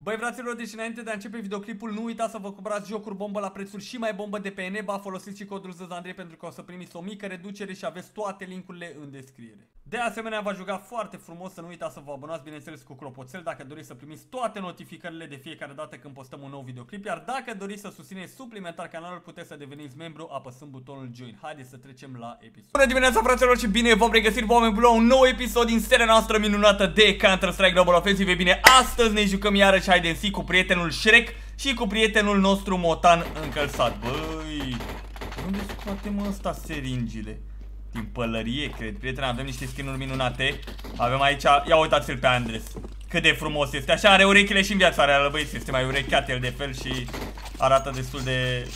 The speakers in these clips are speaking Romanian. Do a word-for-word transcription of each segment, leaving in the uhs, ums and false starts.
Băi fraților, deci înainte de a începe videoclipul, nu uitați să vă cumpărați jocuri bombă la prețuri și mai bombă de pe Eneba. Folosiți și codul Zandrei pentru că o să primiți o mică reducere și aveți toate linkurile în descriere. De asemenea, v-aș ruga foarte frumos să nu uitați să vă abonați, bineînțeles, cu clopoțel dacă doriți să primiți toate notificările de fiecare dată când postăm un nou videoclip. Iar dacă doriți să susțineți suplimentar canalul, puteți să deveniți membru apăsând butonul Join. Haideți să trecem la episod. Bună dimineața fraților și bine v-am regăsit, v-am la un nou episod din seria noastră minunată de Counter-Strike Global Offensive. Bine, astăzi ne jucăm iarăși hide and seek cu prietenul Shrek și cu prietenul nostru Motan încălțat. Băi, unde scoatem ăsta seringile? Din pălărie, cred. Prieteni, avem niște skin-uri minunate. Avem aici, ia uitați-l pe Andres. Cât de frumos este. Așa are urechile și în viața reală, băieți. Este mai urecheat el de fel și arată destul de...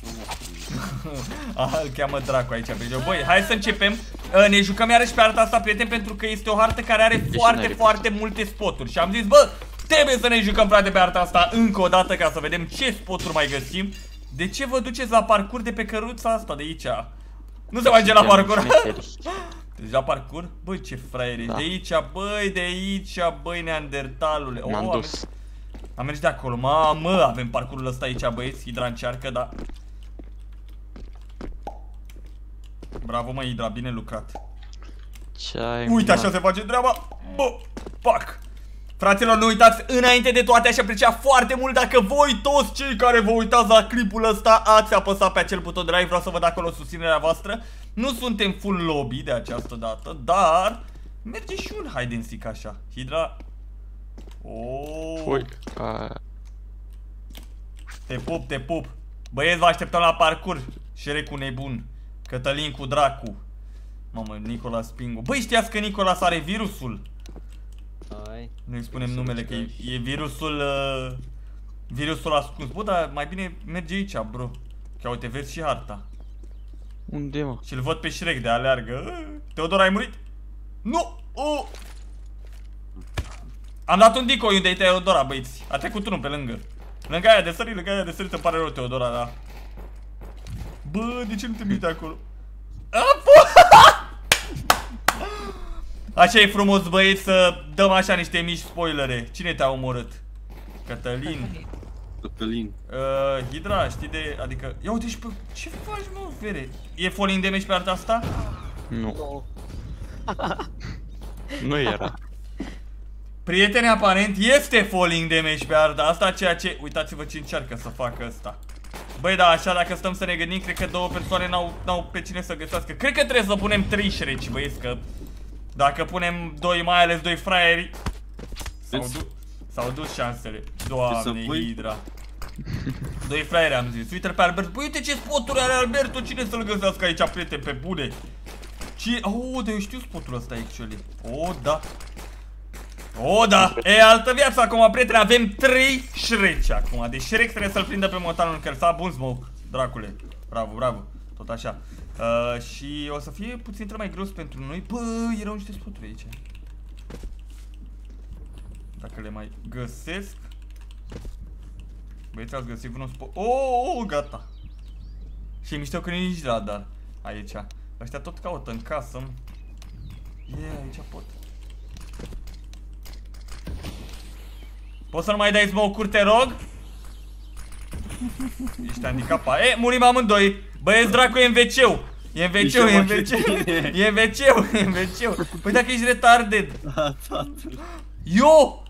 Aha, îl cheamă Dracu aici pe joc. Băi, hai să începem. Ne jucăm iarăși pe arta asta, prieteni, pentru că este o hartă care are foarte, foarte multe spoturi. Și am zis, bă, trebuie să ne jucăm, frate, pe arta asta încă o dată ca să vedem ce spoturi mai găsim. De ce vă duceți la parcur de pe căruța asta de aici? Nu se merge la parcur. Deci la parcur? Băi, ce fraiere. Da. De aici, băi, de aici, băi, neandertalule. Oh, am dus. Am mers de acolo. Mamă, avem parcurul ăsta aici, băieți. Hidra încearcă, da. Bravo, mă, Hidra, bine lucrat. Ce ai, uite, așa se face treaba. Bă, pac. Fraților, nu uitați, înainte de toate, aș aprecia foarte mult dacă voi toți cei care vă uitați la clipul ăsta ați apăsat pe acel buton de like. Vreau să văd acolo susținerea voastră. Nu suntem full lobby de această dată, dar merge și un hide and seek așa. Hidra. Oh. Ui, a... Te pup, te pup. Băieți, vă așteptăm la parcur. Shrek cu nebun, Cătălin cu Dracu. Mamă, Nicolas Pingu. Băi, știați că Nicolas are virusul? Nu-i spunem numele, că e, e virusul uh, virusul ascuns. Bă, dar mai bine merge aici, bro. Că uite, vezi și harta. Unde, mă? Și-l văd pe Shrek de aleargă. Teodor, ai murit? Nu! Oh! Am dat un decoy unde e Teodora, băiți. A trecut unul pe lângă. Lângă aia de sărit, lângă aia de sărit. Îmi pare rău, Teodora, da. Bă, de ce nu te uite acolo? Așa e frumos, băieți, să dăm așa niște mici spoilere. Cine te-a omorât? Cătălin. Cătălin. Uh, Hidra, știi de... Adică... Ia uite și pe... Ce faci, mă, fere? E falling damage pe arta asta? Nu. Nu era. Prieteni, aparent este falling damage pe arta asta, ceea ce... Uitați-vă ce încearcă să facă ăsta. Băi, da, așa, dacă stăm să ne gândim, cred că două persoane n-au pe cine să găsească. Cred că trebuie să punem trei Shreci, băieți, că... Dacă punem doi, mai ales doi fraieri, s-au dus șansele. Doamne, Hidra. Doi fraieri am zis. Uite-l pe Albert. Păi uite ce spoturi are Alberto. Cine să-l găsească aici, prieteni, pe bune? Ce... Oh, dar eu știu spotul ăsta, actually. Oh, da. Oh, da. E altă viață acum, prieteni. Avem trei Shreci acum. Deci Shrek trebuie să-l prindă pe Motanul încălțat. Bun smoke, dracule. Bravo, bravo. Tot așa. Uh, și o să fie puțin mai gros pentru noi. Bă, erau niște spoturi aici. Dacă le mai găsesc. Băieți, ați găsit vreun spot. Oh, oh, gata. Și e mișto că nu e nici radar aici. Ăștia tot caută în casă. E, yeah, aici pot. Poți să nu mai dai smoke-uri, te rog? Ești handicapat. E, murim amândoi. Băieți, Dracu, e în ve ce-ul. E în ve ce-ul, e în ve ce-ul. E în ve ce-ul, e în ve ce-ul. Păi dacă ești retarded. Eu!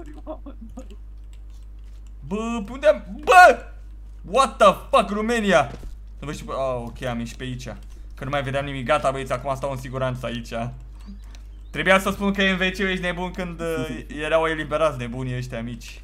Bă, pe unde am... Bă! What the fuck, România? Nu vă știu... Ah, ok, am ieșit pe aici. Că nu mai vedeam nimic. Gata, băieți, acum stau în siguranță aici. Trebuia să spun că e în ve ce-ul, ești nebun când uh, erau eliberați nebunii ăștia mici.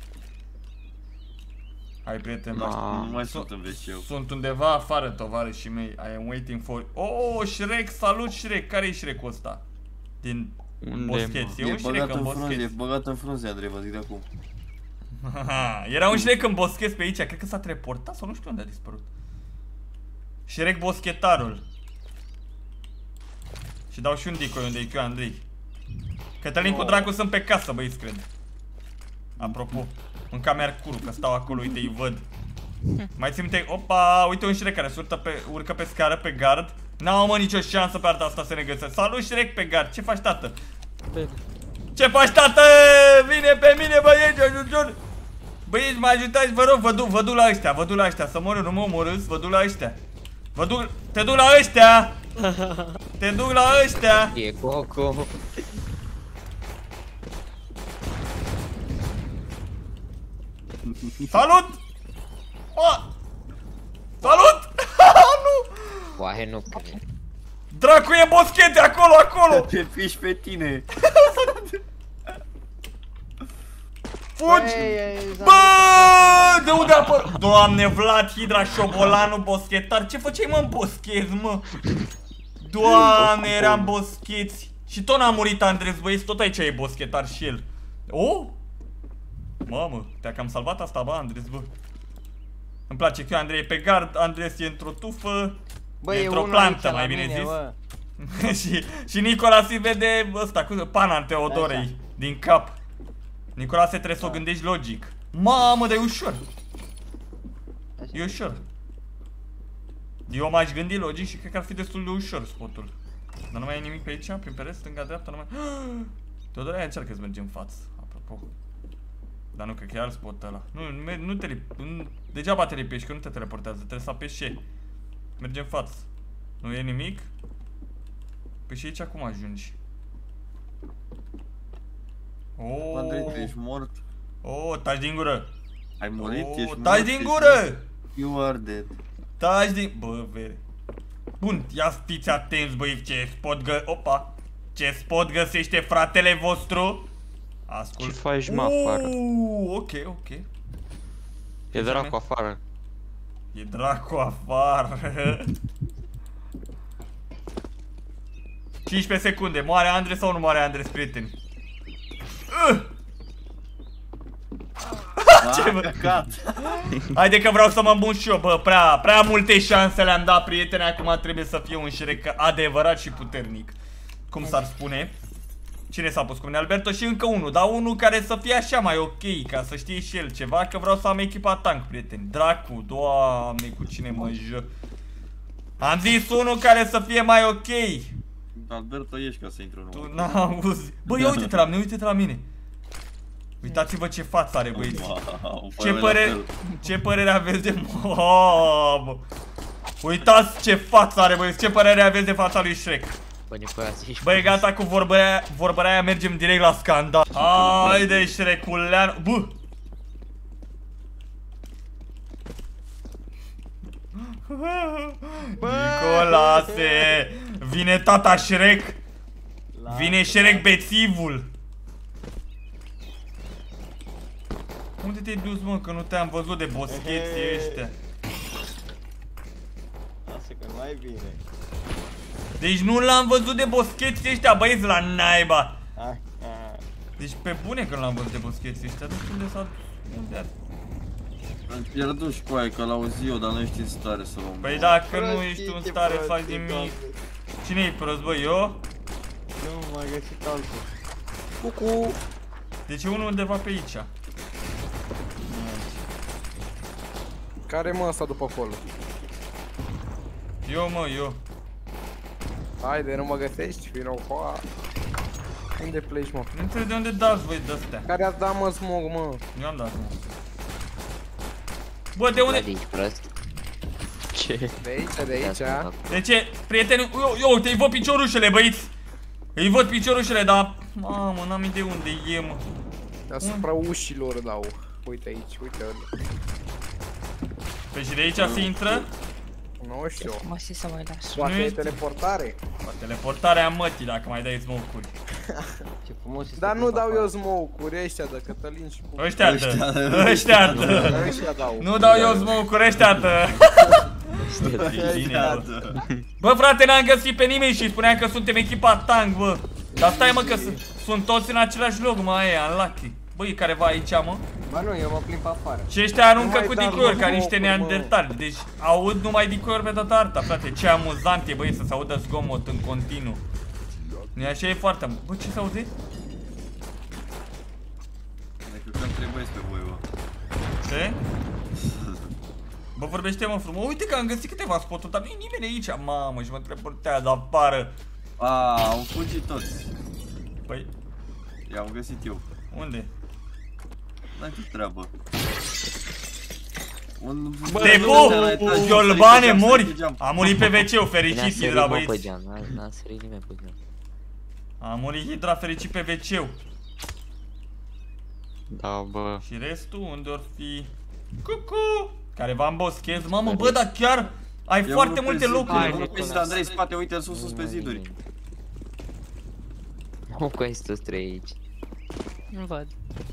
Hai, prieten, no, nu mai sunt în ve ce-ul. Sunt undeva afară, tovarășii mei. I am waiting for... Oh, Shrek, salut, Shrek. Care e Shrek-ul ăsta? Din boscheți. E un Shrek în boscheți. E băgat în frunze, Andrei, vă zic de acum. Era un Shrek în boscheți pe aici. Cred că s-a teleportat sau nu știu unde a dispărut. Shrek boschetarul. Și dau și un decoy unde e Q Andrei. Cătălin oh. cu Dracu sunt pe casă, băieți, cred. Apropo, mânca Mercurul, că stau acolo, uite, îi văd. Mai țin minte, opa, uite un Shrek care se urcă pe, urcă pe scară, pe gard. N-au, mă, nicio șansă pe arta asta să ne găsesc. Salut, Shrek, pe gard, ce faci, tată? Ce faci, tată? Vine pe mine, băieți, ajutor! Băi, mă ajutați, vă rog, vă duc, vă duc la ăștia, vă duc la ăștia, să mor eu, nu mă omorâți, vă duc la ăștia. Vă duc, te duc la ăștia! Te duc la ăștia! E Coco. Salut! Oh! Salut! Nu! Oaie nu cred. Dracu, e boschete acolo, acolo! Te piși pe tine. Fugi! Bă! De unde a apărut? Doamne, Vlad, Hidra, Șobolanu, boschetar. Ce făceai, mă, în boschezi, mă? Doamne, eram boscheți. Și tot n-a murit Andres, băieți, tot aici e boschetar și el. Oh? Mamă, te-a cam salvat asta, bă, Andres, bă. Îmi place că Andrei e pe gard, Andres e într-o tufă. Bă, e e într-o unul plantă, aici mai la bine mine, zis. bă. și, și Nicola se vede ăsta, cu pana în Teodorei, Așa. din cap. Nicola se trebuie să o gândești logic. Mamă, dar e ușor. Așa. E ușor. Eu m-aș gândi logic și cred că ar fi destul de ușor spotul. Dar nu mai e nimic pe aici, prin pereți, stânga, dreapta, nu mai... Teodora, aia încearcă să mergem în față, apropo. Dar nu, cred că e alt spot ăla. Nu, nu, nu te nu, degeaba te lipești, că nu te teleportează, trebuie să apeși ce. Mergem în față. Nu e nimic? Păi și aici cum ajungi? Oh, Andrei, tu ești mort. oh, taci din gură. Ai murit, Oh, ești mort. taci din ești gură! mort. You are dead. Taci din... Bă, vere. Bun, ia fiți atenți, băi, ce spot gă... Opa! Ce spot găsește fratele vostru? Ascult. Ce faci, mă, afară? Uuu, ok, ok. E dracu afară. E dracu afară. cincisprezece secunde. Moare Andres sau nu moare Andres, prieteni? Uh! Ce, bă? Căcat. Haide că vreau să mă îmbun și eu, bă, prea, prea multe șanse le-am dat, prieteni, acum trebuie să fiu un Shrek adevărat și puternic. Cum s-ar spune? Cine s-a pus cu mine? Alberto și încă unul, dar unul care să fie așa mai ok, ca să știe și el ceva, că vreau să am echipa tank, prieteni. Dracu, doamne, cu cine mă jă. Am zis unul care să fie mai ok. Alberto, ești ca să intru în Tu urmă. n-auzi. Bă, ia uite-te la mine, uite-te la mine. Uitați-vă ce față are, băieți. Wow, Ce fără părere, la fel. ce părere aveți de... Mamă. Uitați ce față are, băieți, ce părere aveți de fața lui Shrek. Bă, Nicola, ești... Băi, gata cu vorbărea, vorbărea aia, mergem direct la scandal. Haide, Shreculean. Bă! Nicolase! Vine tata Shrek! Vine Shrek bețivul! Unde te-ai dus, mă, că nu te-am văzut de boscheții ăștia? Lasă că nu mai bine. Deci nu l-am văzut de boscheții ăștia, băieți, la naiba! Ah, ah. Deci pe bune că nu l-am văzut de boscheții ăștia, nu știu unde s-a... Unde ar... Am pierdut și cu aia, că l-auzi eu, dar nu ești în stare să luăm. Păi dacă nu Prostii, ești în ce stare să faci prostii, nimic. Doamne. Cine-i prost, bă, eu? Nu m-a găsit altul. Cucu! Deci e unul undeva pe aici. Care mă ăsta după acolo? Eu, mă, eu. Haide, nu mă găsești? Vino cu a... Unde pleci, mă? Nu înțeleg de unde dați voi de-astea. Care ați dat, mă, smog, mă? Eu am dat, mă. Bă, de unde? Vlad, ești prost. Ce? De aici, de aici. De ce? Prieteni, eu, eu, uite, îi văd piciorușele, băiți. Îi văd piciorușele, dar... Mamă, n-am idee unde e, mă. Deasupra ușilor dau. Uite aici, uite. Păi și de aici se intră? Nu știu. Mă știi să mai las. Poate Nu e este- teleportare. Teleportarea mătii, dacă mai dai smoke-uri. Ce frumos este. Dar nu clipa dau afară. eu smoke-uri ăștia de Cătălin și cu... Ăștia dă, ăștia dă. Ăștia dau. Nu dau eu smoke-uri, ăștia dă. Bine, bă. Bă, frate, n-am găsit pe nimeni și spuneam că suntem echipa tank, bă. Dar stai, mă, că sunt- sunt toți în același loc, mă, aia, în Lucky. Bă, e careva aici, mă? Bă, nu, eu mă plimb pe afară. Și ăștia aruncă mai cu dați, dicoiuri, mă, ca niște mocuri, mă. neandertali. Deci aud numai dicoiuri pe toată arta, frate. Ce amuzant e, băi, să se audă zgomot în continuu. Nu așa e foarte... Bă, ce se aude? Ne căcăm trei băieți pe voi, bă. Ce? Bă, vorbește, mă, frumos. Uite că am găsit câteva spoturi, dar nu e nimeni aici. Mamă, și mă teleportează afară. A, au fugit toți. Păi, I-am găsit eu. unde? N-ai ce treabă. Tepu, Giolbane, mori! A murit pe ve ce-ul, fericit Hidra, băieți. N-a sărit nimeni pe geam. A murit Hidra, fericit pe ve ce-ul. Da, bă. Și restul unde or fi? Cucu! Care v-am boschez, mamă, bă, dar chiar ai foarte multe locuri. Nu pe zid, Andrei, spate, uite-l sus, sus pe ziduri. Nu cu estos trei aici. Nu văd.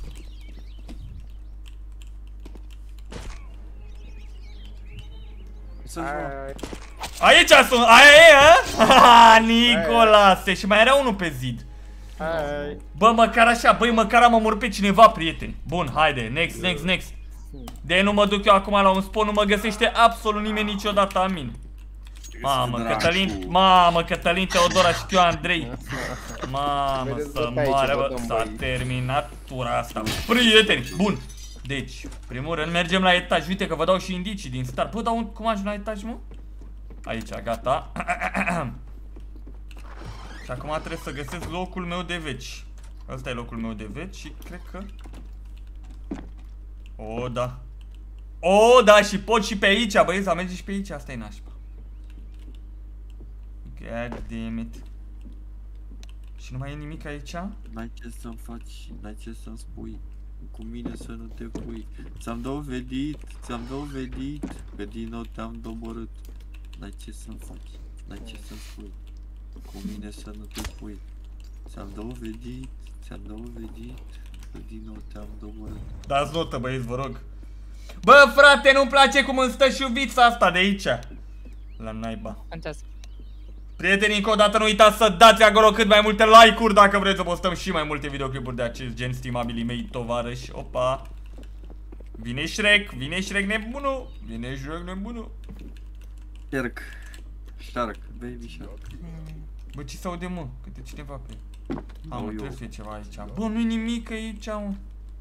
Aici sunt, aia e, a? Nicolase, și mai era unul pe zid. Hai. Bă, măcar așa, băi, măcar am omorât pe cineva, prieteni. Bun, haide, next, next, next. De nu mă duc eu acum la un spawn, nu mă găsește absolut nimeni niciodată, amin. Mamă, Cătălin, mamă, Cătălin, Teodora și eu, Andrei. Mamă, să moară, bă, s-a terminat tura asta. Prieteni, bun. Deci, primul rând mergem la etaj, uite că vă dau și indicii din start. Bă, dar cum ajung la etaj, mă? Aici, gata. Și acum trebuie să găsesc locul meu de veci. Ăsta e locul meu de veci și cred că... O, da. O, da, și pot și pe aici, băieți, să merge și pe aici, asta e nașpa. God damn it. Și nu mai e nimic aici? N-ai ce să-mi faci, n-ai ce să-mi spui. Cu mine să nu te pui. Ți-am dovedit, ți-am dovedit că din nou te-am doborât. N-ai ce să-mi faci, n-ai ce să-mi spui. Cu mine să nu te pui. Ți-am dovedit, ți-am dovedit că din nou te-am doborât. Dați notă, băieți, vă rog. Bă, frate, nu-mi place cum îmi stă șuvița asta de aici. La naiba. Fantastic. Prietenii, încă o dată nu uitați să dați acolo cât mai multe like-uri dacă vreți să postăm și mai multe videoclipuri de acest gen, stimabilii mei tovarăși. Opa. Vine Shrek, vine Shrek nebunul, vine Shrek nebunul. Shark, Shark, baby Shark. Bă, ce s-aude, mă? Câte cineva pe... Am, trebuie să fie ceva aici. Bă, nu-i nimic aici, mă.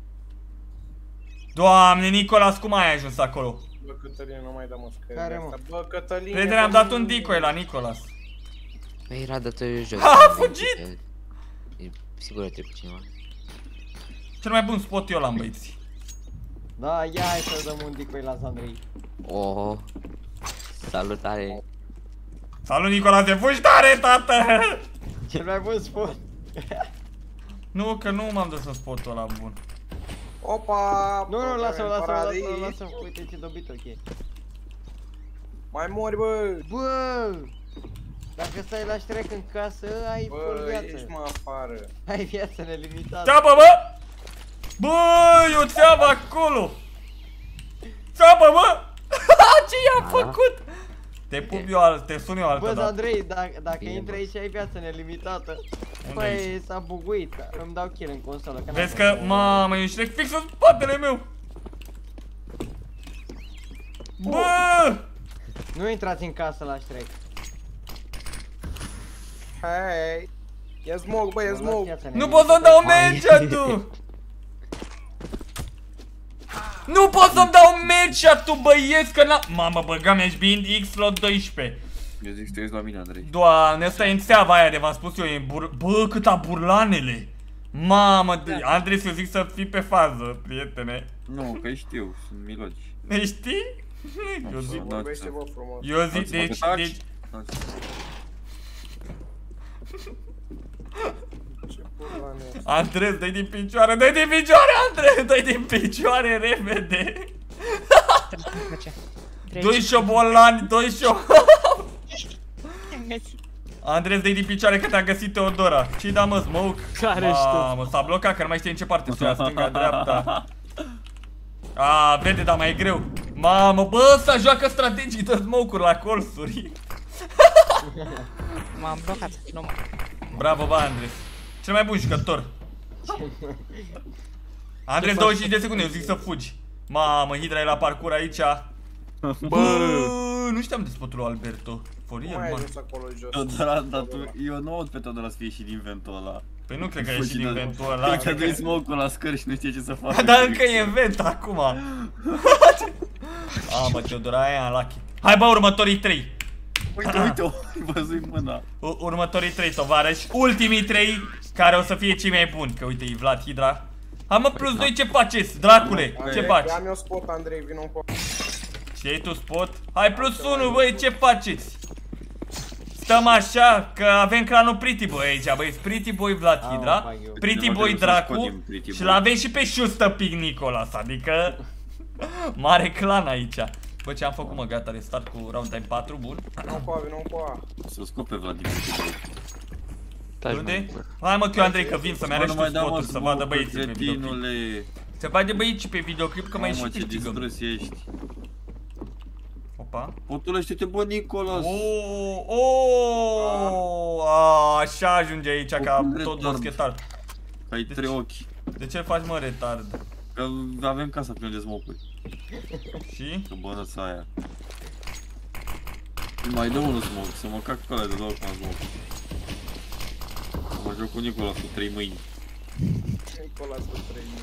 Doamne, Nicolas, cum ai ajuns acolo? Bă, Cătălin, nu mai dăm o scările Care, mă? asta. Bă, Cătălin... Prietene, am dat un decoy la Nicolas. Păi, Rada, tu ești jos. Ha, a fugit! E sigur că trebuie cineva. Cel mai bun spot eu l-am, băieți. Da, ia hai să dăm un decoy la Andrei. Oh, salutare. Salut, Nicolas, te fugi tare, tată! Cel mai bun spot. Nu, că nu m-am dus în spotul ăla bun. Opa! Nu, nu, lasă-mă, lasă-mă, paradis. lasă-mă, lasă-mă. Uite ce dobit, ok. Mai mori, bă! Bă! Dacă stai la Shrek în casă, ai full Bă, viață. ești mă afară. Ai viață nelimitată. Țeapă, bă! Bă, eu țeapă acolo! Țeapă, bă! Ce i-am făcut? Te pup eu, te sun eu altă Bă, dată. Andrei, dacă, dacă Bine, intri bă. aici ai viață nelimitată. Unde aici? Păi, s-a buguit, îmi dau kill în consolă. Vezi că, mamă, e un Shrek fix în spatele meu! Bă! Nu intrați în casă la Shrek. Hei! E smoke, bă, e smoke! Nu pot să-mi dau headshot-ul! Nu pot să-mi dau headshot-ul, băieți, că n-am... Mamă, băga mi-aș bind X-Slot doisprezece. Eu zic să te uiți la mine, Andrei. Doamne, ăsta e în țeava aia de v-am spus eu, e bur... Bă, câta burlanele! Mamă, de... Andrei, să zic să fii pe fază, prietene. Nu, că știu, sunt milogi. Ne știi? Eu zic... Vorbește, bă, frumos. Eu zic, deci, deci... Ce pula mea. Andrei, dă-i din picioare, dă-i din picioare, Andrei, dă-i din picioare, repede! Doi șobolani, doi șobolani! Andrei, dă-i din picioare că te-a găsit Teodora. Ce-i da, mă, smoke? Care ești tu? Mamă, s-a blocat, că nu mai știe în ce parte să ia, stânga, dreapta. A, vede, dar mai e greu. Mamă, bă, ăsta joacă strategii, dă smoke-uri la colțuri. M-am blocat, nu mă. Bravo, bă, Andrei. Cel mai bun jucător. Andrei, douăzeci și cinci de secunde, eu zic să fugi. Mamă, Hidra e la parcur aici. Bă, nu știam de spotul lui Alberto. For Cum real, ai mă. ajuns acolo jos? Teodora, dar tu, eu nu aud pe Teodora să fie și din ventul ala. Păi nu cred că a ieșit din ventul ăla. Cred că dă-i smoke-ul la scări și nu știe ce să facă. Dar încă e în vent acum. A, mă, Teodora, aia e lucky. Hai, bă, următorii trei. Uite, uite, o văzui mâna. U următorii trei tovarăși. Ultimii trei care o să fie cei mai buni. Că uite, e Vlad, Hidra. Hai mă, plus doi, ce faceți, dracule? Ce faci? Am eu spot, Andrei, vino în pot. Și iei tu spot? Hai plus unu, băi, ce faceți? Stăm așa, că avem clanul Pretty Boy aici, băi, Pretty Boy Vlad Hydra, Pretty Boy Dracu și l-avem și pe Șustă Pic Nicolas, adică mare clan aici. Bă, ce am făcut, mă, gata, restart cu round time patru, bun. Vino în poa, vino în poa. Să scope Vladimir. Unde? Hai mă, că Andrei, că vin să-mi arăți tu spotul, să vadă băieții pe videoclip. Se vadă băieții pe videoclip, că mai și câștigăm. Mamă, ce distrus ești. Opa. Potulește-te, bă, Nicolas. Oh, oh, a, așa ajunge aici ca tot moschetar. Ai trei ochi. De ce faci, mă, retard? Că avem casa plină de smoke-uri. Și? Că bănăța aia. Mai dă unul smoke, să mă cac pe ăla de două acum smoke. Mă joc cu Nicolas cu trei mâini. Nicolas cu trei mâini.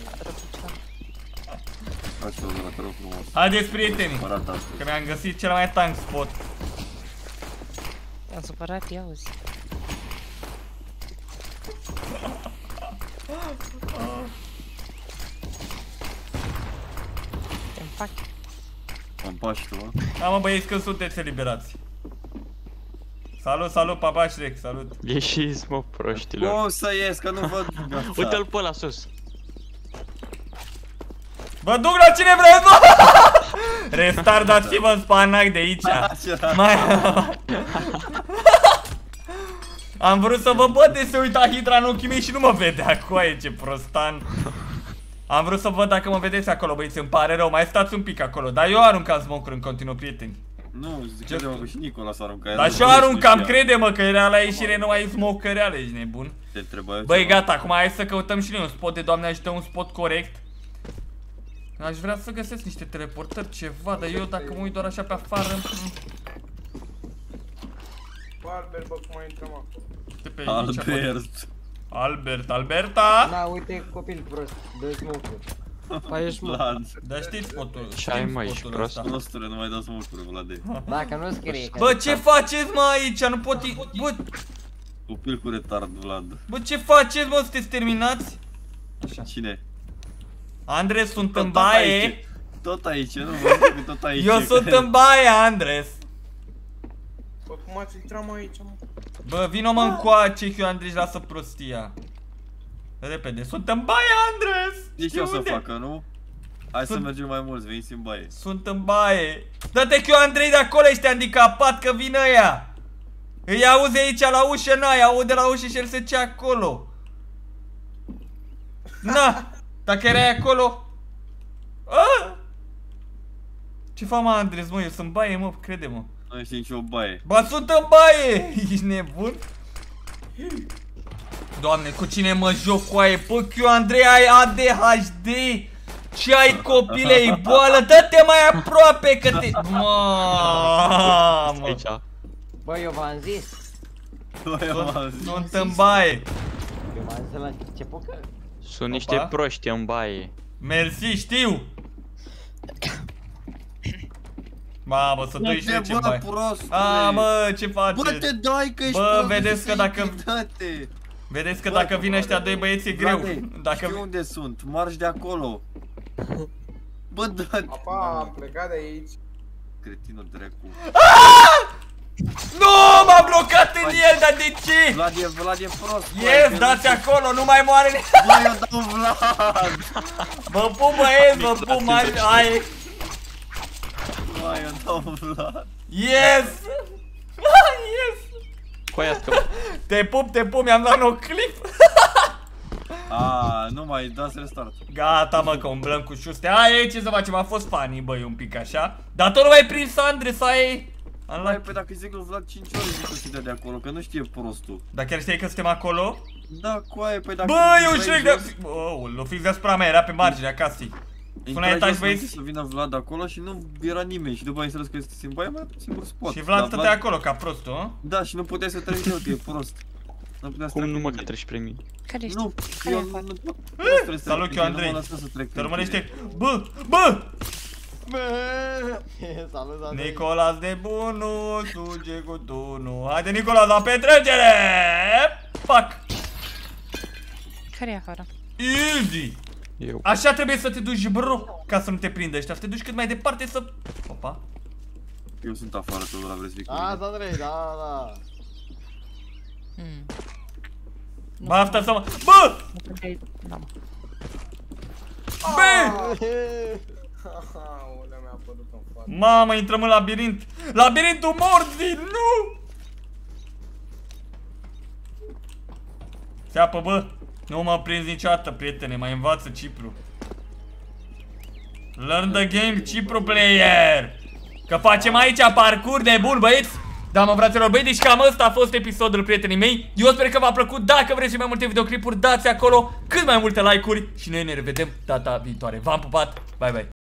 Așa o dă, te rog frumos. Haideți, prieteni, că mi-am găsit cel mai tank spot. Am supărat, ia auzi. Te împac. Mă împași tu, mă? Da, mă, băieți, când sunteți eliberați. Salut, salut, Papa Shrek, salut. Ieșiți, mă, proștilor. Cum să ies, că nu văd gata. Uite-l pe ăla sus. Bă, duc la cine vreți, bă! Restart, dați-vă în spanac de aici. Mai... Am vrut să vă văd de se uita Hydra în ochii mei și nu mă vedea. Coaie, ce prostan. Am vrut să văd dacă mă vedeți acolo, băieți, îmi pare rău. Mai stați un pic acolo, dar eu aruncam smoke-uri în continuu, prieteni. Nu, crede-mă că și Nicolas arunca. Dar și eu aruncam, crede-mă că era la ieșire numai smoke reale, ești nebun. Băi, gata, acum hai să căutăm și noi un spot de Doamne ajută, un spot corect. Aș vrea să găsesc niște teleportări, ceva, dar eu dacă mă uit doar așa pe afară... Albert, bă, cum mai intrăm acolo? Albert. Albert, Alberta! Da, uite, copil prost, dă smoke-uri. Păi ești mă. Dar știți spotul, Ce ai, mă, ești prost? Nostru, nu mai dau smoke-uri, Vlade. Dacă nu scrie... Bă, ce faceți, mă, aici? Nu pot... Bă, Copil cu retard, Vlad. bă, ce faceți, mă, sunteți terminați? Așa. Cine? Andres, sunt Tot în baie. aici. Tot aici, nu văd că tot aici. Eu sunt în baie, Andres. Bă, cum ați intrat, mă, aici, mă? Bă, vino mă încoace, că eu, Andres, lasă prostia. Repede, sunt în baie, Andres. Deci Știi o să unde? facă, nu? Hai Sunt- să mergem mai mulți, veniți în baie. Sunt în baie. Dă-te că eu, Andrei, de acolo ești handicapat, că vin ăia. Îi auzi aici la ușă, n-ai, aude la ușă și el se ce acolo. Na, dacă erai acolo. Ah! Ce fac, mă, Andres, mă, eu sunt în baie, mă, crede-mă. Nu ești nicio baie. Ba, sunt în baie. Ești nebun? Doamne, cu cine mă joc cu aia? Bă, eu, Andrei, ai A D H D. Ce ai, copile, e boală? Dă-te mai aproape că te... Mamă. Aici. Bă, eu v-am zis. Bă, eu m-am Sunt, zis. sunt în baie. Eu v-am zis la început că... Sunt niște Opa. proști în baie. Mersi, știu. Mamă, să doisprezece în Bă, baie. prostule. A, mă, ce Bă, te faceți? dai că ești Bă, prost, vedeți că să dacă- iei, dă-te. Vedeți că Bă, dacă vin ăștia doi băieți e greu. Vlade, Dacă... știi unde sunt? Marși de acolo. Bă, dă-te. Apa, am plecat de aici. Cretinul dracu. Nu, m-a blocat în el, dar de ce? Vlad e, Vlad e prost. bă, Yes, că dați nu- acolo, nu mai moare nimeni. Bă, eu dau Vlad. Vă pup, băieți, vă pup, mai... Ai... Bă, eu dau Vlad. Yes! Yes! Coiască. Te pup, te pup, mi-am dat un clip. A, nu mai dați restart. Gata, mă, că umblăm cu șuste. Aia, ce să facem, a fost funny, băi, un pic așa. Dar tot nu mai prins Andres, ai... Mai, păi dacă zic lui Vlad cinci ori zic că se de acolo, că nu știe prostul. Dar chiar știi că suntem acolo? Da, coaie, păi dacă... Bă, eu intrai știu jos, de... Oh, l-o fix deasupra mea, era pe marginea casei. intrai etaj, jos băieți. înainte să vină Vlad acolo și nu era nimeni și după aia înțeles că este în baie, mai era singur spot. Și Vlad Dar stătea acolo ca prostul, a? Da, și nu puteai să treci eu, că e prost. Nu puteai să Cum treci nu mă nimeni. că treci prin mine? Care ești? Nu, Care eu e nu afară? pot. Nu Salut, eu, Andrei. Nu mă lasă să trec Te prin urmărește... Bă, bă! Salut, Andrei. Nicolas de bunu, suge cu tunul. Haide, Nicolas, la petrecere! Pac! Care e afară? Easy! Eu. Așa trebuie să te duci, bro, ca să nu te prindă ăștia. Să te duci cât mai departe să... Opa. Eu sunt afară, tu ăla vrei să fii cu Da, mine? Andrei, da, da. Hmm. Bafta să mă... Bă! Da, mă. B! Aolea, mi-a apărut în față. Mamă, intrăm în labirint. Labirintul morții, nu! Se apă, bă. Nu m-am prins niciodată, prietene, mai învață Cipru. Learn the game, Cipru player. Că facem aici parcurs de bun, băieți. Da, mă, fraților, băieți, deci cam ăsta a fost episodul, prietenii mei. Eu sper că v-a plăcut. Dacă vreți și mai multe videoclipuri, dați acolo cât mai multe like-uri și noi ne revedem data viitoare. V-am pupat, bye bye.